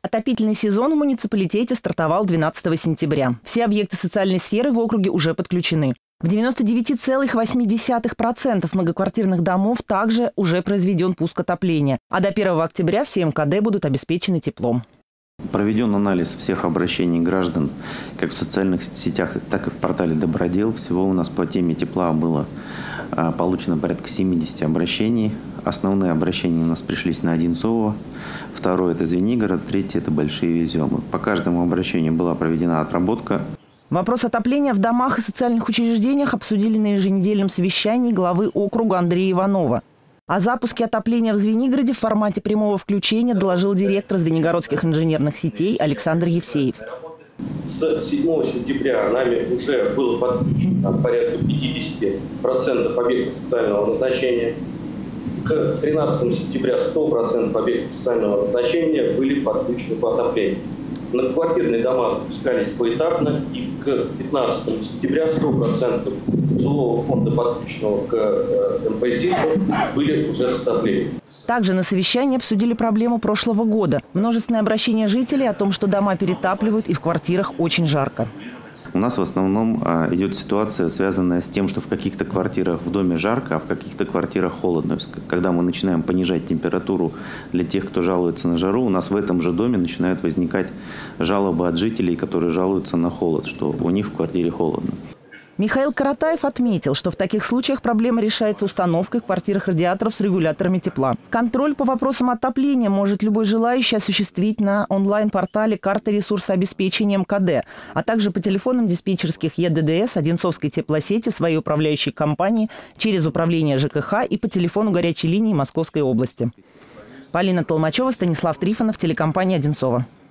Отопительный сезон в муниципалитете стартовал 12 сентября. Все объекты социальной сферы в округе уже подключены. В 99,8% многоквартирных домов также уже произведен пуск отопления. А до 1 октября все МКД будут обеспечены теплом. Проведен анализ всех обращений граждан, как в социальных сетях, так и в портале Добродел. Всего у нас по теме тепла было получено порядка 70 обращений. Основные обращения у нас пришлись на Одинцово, второе – это Звенигород, третье – это Большие Изюмы. По каждому обращению была проведена отработка. Вопрос отопления в домах и социальных учреждениях обсудили на еженедельном совещании главы округа Андрея Иванова. О запуске отопления в Звенигороде в формате прямого включения доложил директор Звенигородских инженерных сетей Александр Евсеев. С 7 сентября нами уже было подключено порядка 50% объектов социального назначения. К 13 сентября 100% объектов социального назначения были подключены по отоплению. Многоквартирные дома запускались поэтапно, и к 15 сентября 100% жилого фонда, подключенного к МПСИСу, были уже с отоплением. Также на совещании обсудили проблему прошлого года. Множественное обращение жителей о том, что дома перетапливают и в квартирах очень жарко. У нас в основном идет ситуация, связанная с тем, что в каких-то квартирах в доме жарко, а в каких-то квартирах холодно. Когда мы начинаем понижать температуру для тех, кто жалуется на жару, у нас в этом же доме начинают возникать жалобы от жителей, которые жалуются на холод, что у них в квартире холодно. Михаил Каратаев отметил, что в таких случаях проблема решается установкой в квартирах радиаторов с регуляторами тепла. Контроль по вопросам отопления может любой желающий осуществить на онлайн-портале «Карта ресурсообеспечения МКД», а также по телефонам диспетчерских ЕДДС Одинцовской теплосети своей управляющей компании через управление ЖКХ и по телефону горячей линии Московской области. Полина Толмачева, Станислав Трифонов, телекомпания «Одинцово».